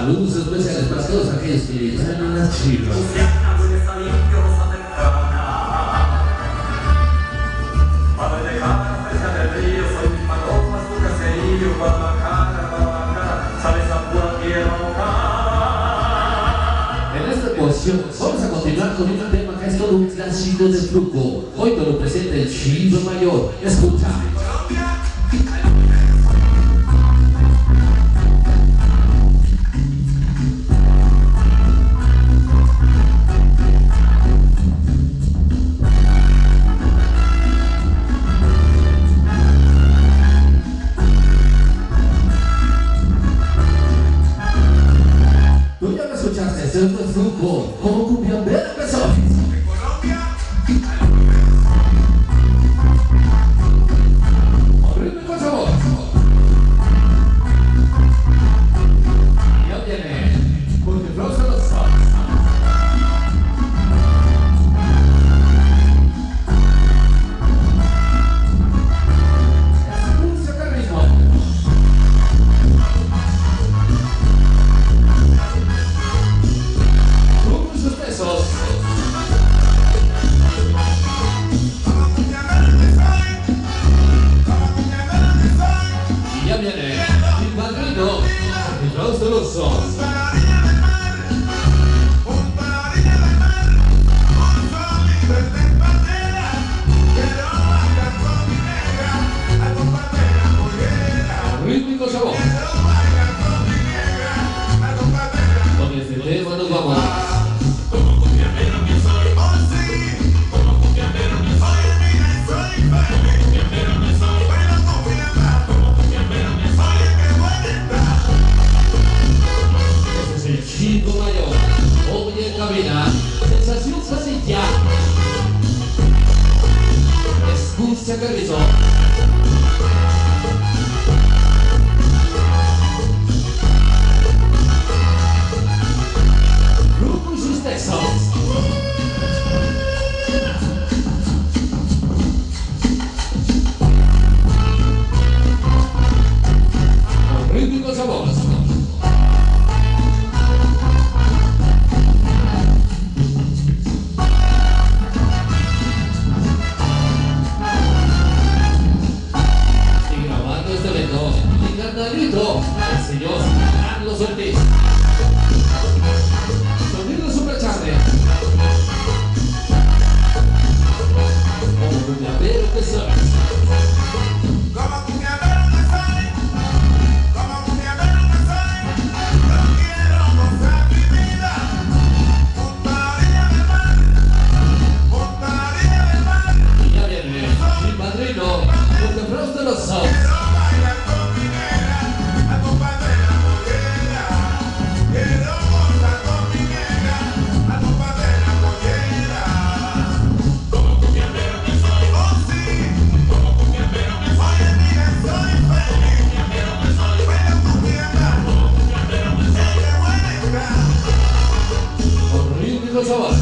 Saludos especiales para todos aquellos que traen unas chivas. En esta porción vamos a continuar con un tema que es todo un clásico de Fruco. Hoy te lo presenta el Chivo Mayor. Escucha. Esto es Fruco, como cumbiambero empezó. En Colombia, ritmo con sabor. Ya viene, porque Frost los Sox. Escucha que ritmo. Y ya viene el padrino, el Frost de los Sox. Rítmico sabor. Con este tema nos vamos. Chivo Mayor, hoy en cabina, sensación fácil ya. Escucha que ritmo. Grupo y sus textos. Con rítmico sabor. El señor Carlos Ortiz. Sonido Supercharge. Como cumbiambero que soy. Como cumbiambero que soy. Como cumbiambero que soy. No quiero gozar mi vida junto a la orilla del mar. Junto a la orilla del mar. Y ya viene mi padrino, el Frost de los Sox. Con rítmico sabor.